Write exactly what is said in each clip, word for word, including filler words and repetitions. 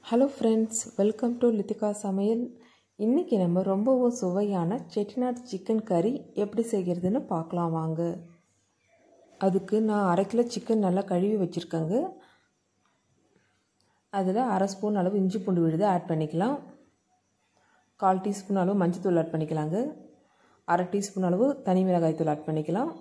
Hello friends, welcome to Lithika சமையல். இன்னைக்கு நம்ம ரொம்பவும் சுவையான செட்டிநாட் சிக்கன் கறி எப்படி செய்கிறதுன்னு பார்க்கலாம் வாங்க. அதுக்கு நான் அரை கிலோ சிக்கன் நல்லா கழுவி வச்சிருக்கேங்க. அதில் அரை ஸ்பூன் அளவு இஞ்சி பூண்டு விழுது ஆட் பண்ணிக்கலாம். கால் டீஸ்பூன் அளவு மஞ்சள் தூள் ஆட் பண்ணிக்கலாங்க. அரை டீஸ்பூன் அளவு தனி மிளகாய் தூள் ஆட் பண்ணிக்கலாம்.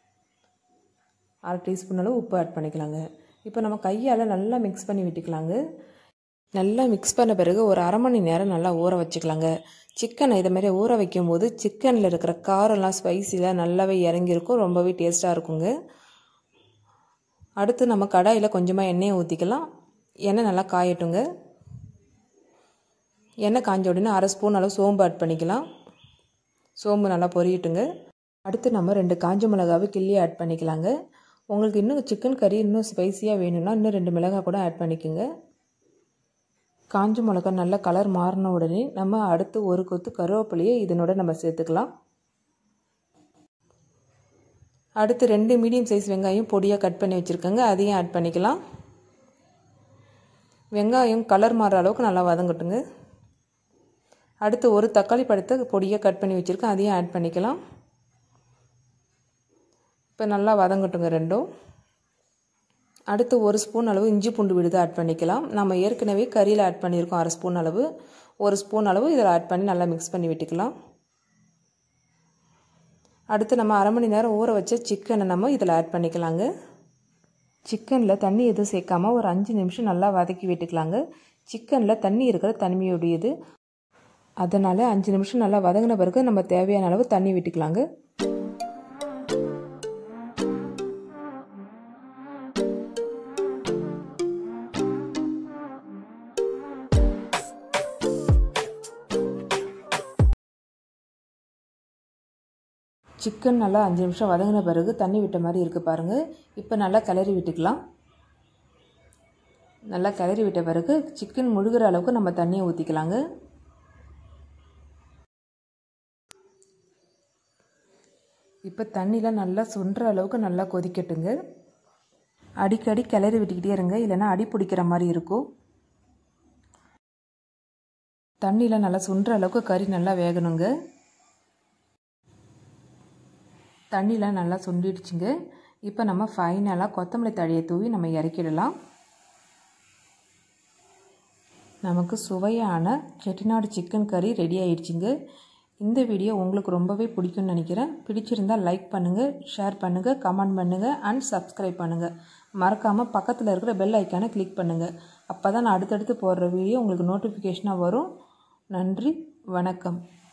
அரை டீஸ்பூன் அளவு உப்பு ஆட் பண்ணிக்கலாங்க. இப்போ நம்ம கையால் நல்லா மிக்ஸ் பண்ணி விட்டுக்கலாங்க. நல்லா மிக்ஸ் பண்ண பிறகு ஒரு அரை மணி நேரம் நல்லா ஊற வச்சுக்கலாங்க. சிக்கனை இதை மாதிரி ஊற வைக்கும் போது சிக்கனில் இருக்கிற காரெல்லாம் ஸ்பைஸிலாம் நல்லாவே இறங்கியிருக்கும், ரொம்பவே டேஸ்ட்டாக இருக்குங்க. அடுத்து நம்ம கடாயில் கொஞ்சமாக எண்ணெயை ஊற்றிக்கலாம். எண்ணெய் நல்லா காயட்டுங்க. எண்ணெய் காஞ்ச உடனே அரை ஸ்பூன் அளவு சோம்பு ஆட் பண்ணிக்கலாம். சோம்பு நல்லா பொரியட்டுங்க. அடுத்து நம்ம ரெண்டு காஞ்ச மிளகாவை கிள்ளி ஆட் பண்ணிக்கலாங்க. உங்களுக்கு இன்னும் சிக்கன் கறி இன்னும் ஸ்பைஸியாக வேணும்னா இன்னும் ரெண்டு மிளகாய் கூட ஆட் பண்ணிக்கோங்க. காஞ்ச மிளகா நல்லா கலர் மாறின உடனே நம்ம அடுத்து ஒரு கொத்து கருவேப்பிலையை இதனோட நம்ம சேர்த்துக்கலாம். அடுத்து ரெண்டு மீடியம் சைஸ் வெங்காயம் பொடியாக கட் பண்ணி வச்சுருக்கேங்க, அதையும் ஆட் பண்ணிக்கலாம். வெங்காயம் கலர் மாறுற அளவுக்கு நல்லா வதங்கட்டுங்க. அடுத்து ஒரு தக்காளி பழத்தை பொடியாக கட் பண்ணி வச்சுருக்கேன், அதையும் ஆட் பண்ணிக்கலாம். இப்போ நல்லா வதங்கட்டுங்க ரெண்டும். அடுத்து ஒரு ஸ்பூன் அளவு இஞ்சி பூண்டு விழுது ஆட் பண்ணிக்கலாம். நம்ம ஏற்கனவே கறியில் ஆட் பண்ணியிருக்கோம் அரை ஸ்பூன் அளவு. ஒரு ஸ்பூன் அளவு இதில் ஆட் பண்ணி நல்லா மிக்ஸ் பண்ணி விட்டுக்கலாம். அடுத்து நம்ம அரை மணி நேரம் ஊற வச்ச சிக்கனை நம்ம இதில் ஆட் பண்ணிக்கலாங்க. சிக்கனில் தண்ணி எதுவும் சேர்க்காம ஒரு அஞ்சு நிமிஷம் நல்லா வதக்கி விட்டுக்கலாங்க. சிக்கனில் தண்ணி இருக்கிற தனிமையுடையது, அதனால் அஞ்சு நிமிஷம் நல்லா வதங்கின பிறகு நம்ம தேவையான அளவு தண்ணி விட்டுக்கலாங்க. சிக்கன் நல்லா அஞ்சு நிமிஷம் வதங்கின பிறகு தண்ணி விட்ட மாதிரி இருக்குது பாருங்கள். இப்போ நல்லா கிளறி விட்டுக்கலாம். நல்லா கிளறி விட்ட பிறகு சிக்கன் முழுகிற அளவுக்கு நம்ம தண்ணியை ஊற்றிக்கலாங்க. இப்போ தண்ணியில் நல்லா சுண்டுற அளவுக்கு நல்லா கொதிக்கட்டுங்க. அடிக்கடி கிளறி விட்டுக்கிட்டே இருங்க, இல்லைன்னா அடி பிடிக்கிற மாதிரி இருக்கும். தண்ணியில் நல்லா சுண்டுற அளவுக்கு கறி நல்லா வேகணுங்க. தண்ணியில் நல்லா சுண்டிடுச்சுங்க. இப்போ நம்ம ஃபைனலாக கொத்தமல்லி தழையை தூவி நம்ம இறக்கிடலாம். நமக்கு சுவையான செட்டிநாடு சிக்கன் கறி ரெடி ஆயிடுச்சுங்க. இந்த வீடியோ உங்களுக்கு ரொம்பவே பிடிக்கும்னு நினைக்கிறேன். பிடிச்சிருந்தால் லைக் பண்ணுங்கள், ஷேர் பண்ணுங்கள், கமெண்ட் பண்ணுங்கள் அண்ட் சப்ஸ்கிரைப் பண்ணுங்கள். மறக்காமல் பக்கத்தில் இருக்கிற பெல் ஐக்கானை கிளிக் பண்ணுங்கள். அப்போ தான் நான் அடுத்தடுத்து போடுற வீடியோ உங்களுக்கு நோட்டிஃபிகேஷனாக வரும். நன்றி, வணக்கம்.